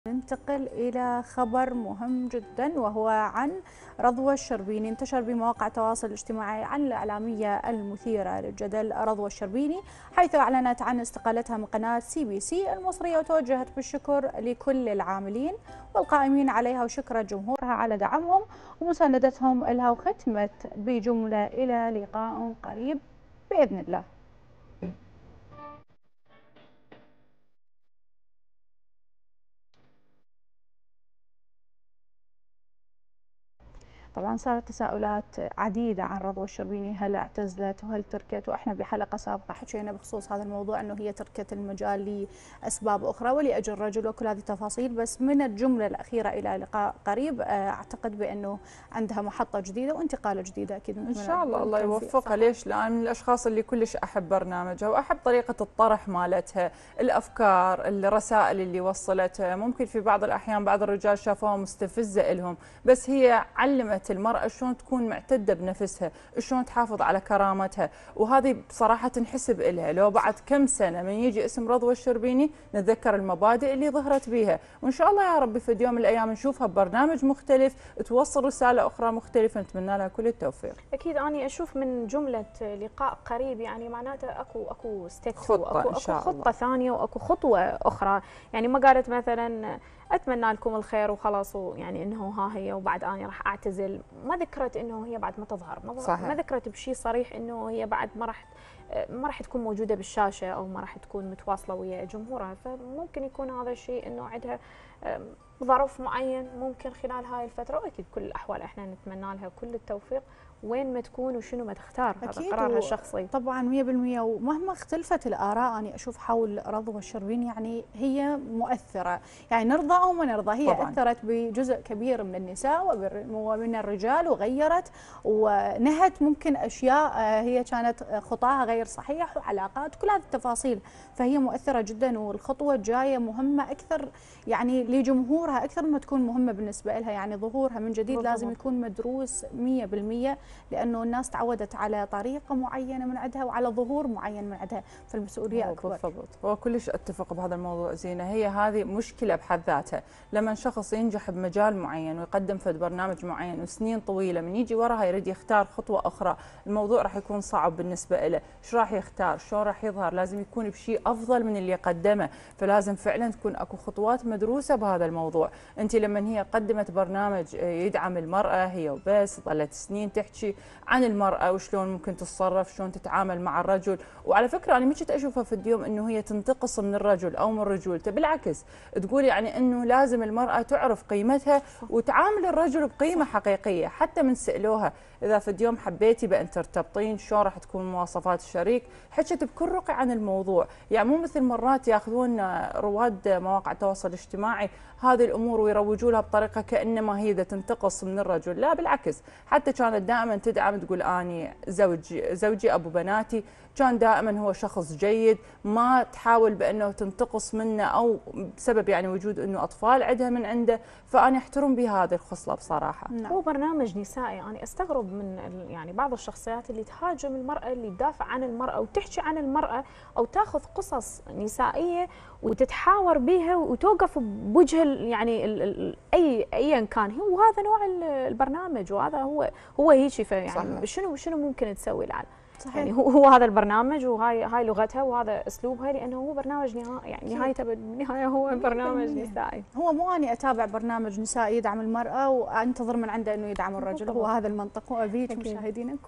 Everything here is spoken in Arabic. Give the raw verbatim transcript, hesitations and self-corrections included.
ننتقل إلى خبر مهم جدا وهو عن رضوى الشربيني. انتشر بمواقع التواصل الاجتماعي عن الإعلامية المثيرة للجدل رضوى الشربيني، حيث أعلنت عن استقالتها من قناة سي بي سي المصرية، وتوجهت بالشكر لكل العاملين والقائمين عليها وشكرت جمهورها على دعمهم ومساندتهم لها، وختمت بجملة: إلى لقاء قريب بإذن الله. طبعا صارت تساؤلات عديدة عن رضوى الشربيني، هل اعتزلت وهل تركت؟ واحنا بحلقة سابقة حكينا بخصوص هذا الموضوع انه هي تركت المجال لاسباب اخرى ولأجل رجل وكل هذه التفاصيل، بس من الجملة الأخيرة إلى لقاء قريب اعتقد بانه عندها محطة جديدة وانتقالة جديدة اكيد. ان شاء الله الله يوفقها. ليش؟ لان من الاشخاص اللي كلش احب برنامجها واحب طريقة الطرح مالتها، الافكار، الرسائل اللي وصلتها. ممكن في بعض الاحيان بعض الرجال شافوها مستفزة لهم، بس هي علمت المرأة شلون تكون معتدة بنفسها، شلون تحافظ على كرامتها، وهذه بصراحة تنحسب إلها. لو بعد كم سنة من يجي اسم رضوى الشربيني نتذكر المبادئ اللي ظهرت بها، وإن شاء الله يا رب في يوم من الأيام نشوفها ببرنامج مختلف توصل رسالة أخرى مختلفة. نتمنى لها كل التوفيق. أكيد أنا أشوف من جملة لقاء قريب يعني معناته أكو أكو ستيب خطة أكو, إن شاء أكو الله. خطة ثانية وأكو خطوة أخرى. يعني ما قالت مثلا اتمنى لكم الخير وخلاص، يعني انه ها هي وبعد انا راح اعتزل. ما ذكرت انه هي بعد ما تظهر، ما, ما ذكرت بشيء صريح انه هي بعد ما راح ما راح تكون موجوده بالشاشه او ما راح تكون متواصله ويا جمهورها. فممكن يكون هذا الشيء انه عندها ظرف معين ممكن خلال هاي الفتره، واكيد كل الاحوال احنا نتمنى لها كل التوفيق وين ما تكون وشنو ما تختار، هذا قرارها الشخصي طبعا مئة بالمئة. ومهما اختلفت الاراء انا اشوف حول رضوى الشربيني يعني هي مؤثره، يعني نرضى او ما نرضى هي طبعاً. اثرت بجزء كبير من النساء ومن الرجال، وغيرت ونهت ممكن اشياء هي كانت خطاها غير صحيح وعلاقات كل هذه التفاصيل، فهي مؤثره جدا. والخطوه الجايه مهمه اكثر يعني لجمهورها اكثر ما تكون مهمه بالنسبه لها، يعني ظهورها من جديد بالضبط. لازم يكون مدروس مئة بالمئة، لأنه الناس تعودت على طريقة معينة من عندها وعلى ظهور معين من عندها، فالمسؤولية أكبر. بالضبط، وكلش أتفق بهذا الموضوع زينة. هي هذه مشكلة بحد ذاتها، لما شخص ينجح بمجال معين ويقدم في برنامج معين وسنين طويلة من يجي وراها يريد يختار خطوة أخرى، الموضوع راح يكون صعب بالنسبة له. إيش راح يختار؟ شلون راح يظهر؟ لازم يكون بشيء أفضل من اللي قدمه، فلازم فعلا تكون أكو خطوات مدروسة بهذا الموضوع. أنت لما هي قدمت برنامج يدعم المرأة هي وبس، ظلت سنين تحكي عن المرأة وشلون ممكن تتصرف، شلون تتعامل مع الرجل. وعلى فكرة أنا ما كنت أشوفها في اليوم إنه هي تنتقص من الرجل أو من رجولته، بالعكس تقول يعني إنه لازم المرأة تعرف قيمتها وتعامل الرجل بقيمة حقيقية. حتى من سألوها إذا في اليوم حبيتي بأن ترتبطين شلون راح تكون مواصفات الشريك، حكت بكل رقي عن الموضوع. يعني مو مثل مرات ياخذون رواد مواقع التواصل الاجتماعي هذه الأمور ويروجوا لها بطريقة كأنما هي إذا تنتقص من الرجل، لا بالعكس. حتى كانت دائما تدعم تقول أني زوجي زوجي أبو بناتي، كان دائما هو شخص جيد، ما تحاول بأنه تنتقص منه أو بسبب يعني وجود أنه أطفال عندها من عنده. فأنا أحترم بهذه الخصلة بصراحة. نعم. هو برنامج نسائي، أنا يعني أستغرب من يعني بعض الشخصيات اللي تهاجم المرأة، اللي تدافع عن المرأة وتحكي عن المرأة أو تاخذ قصص نسائية وتتحاور بها وتوقف بوجه يعني ال ال أي أيا كان هو. وهذا نوع البرنامج وهذا هو هو هيك. يعني شنو شنو ممكن تسوي العالم؟ صحيح. يعني هو هو هذا البرنامج وهاي هاي لغتها وهذا اسلوبها، لانه هو برنامج نهائي يعني نهايته بالنهايه هو برنامج نسائي. هو مو اني اتابع برنامج نسائي يدعم المراه وانتظر من عنده انه يدعم الرجل، هو هذا المنطق وابيك مشاهدينا.